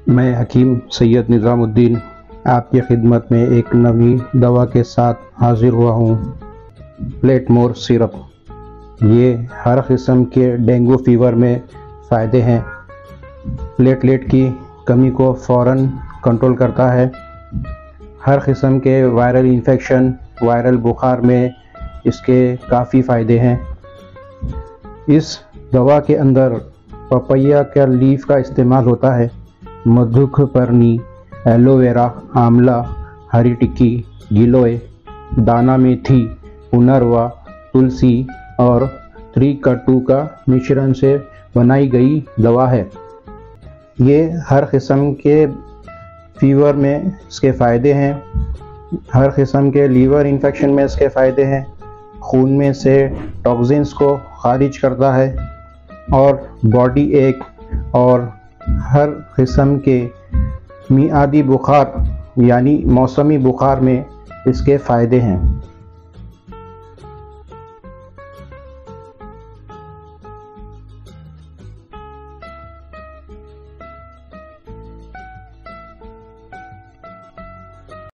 میں حکیم سید نظام الدین آپ کی خدمت میں ایک نئی دوا کے ساتھ حاضر ہوا ہوں۔ پلیٹمور سیرپ یہ ہر قسم کے ڈینگو فیور میں فائدے ہیں۔ پلیٹلیٹ کی کمی کو فوراً کنٹرول کرتا ہے۔ ہر قسم کے وائرل انفیکشن، وائرل بخار میں اس کے کافی فائدے ہیں۔ اس دوا کے اندر پپیا کا لیف کا استعمال ہوتا ہے۔ مدھک پرنی، ایلو ویرا، آملہ، ہری ٹکی، گیلوئے، دانا میتھی، پنروا، تلسی اور تریکٹو کا مشرن سے بنائی گئی دوا ہے۔ یہ ہر قسم کے فیور میں اس کے فائدے ہیں۔ ہر قسم کے لیور انفیکشن میں اس کے فائدے ہیں۔ خون میں سے ٹاکسنز کو خارج کرتا ہے اور باڈی ایک اور ہر قسم کے میعادی بخار یعنی موسمی بخار میں اس کے فائدے ہیں۔